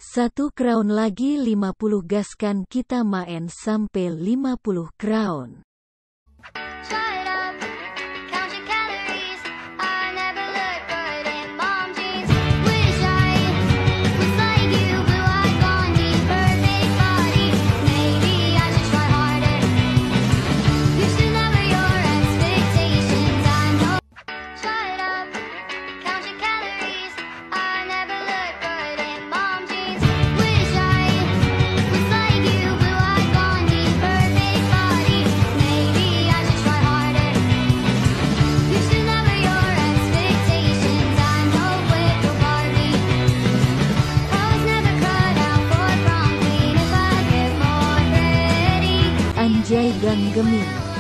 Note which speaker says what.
Speaker 1: Satu crown lagi 50 gaskan kita main sampai 50 crown. Anjay Gang Geming.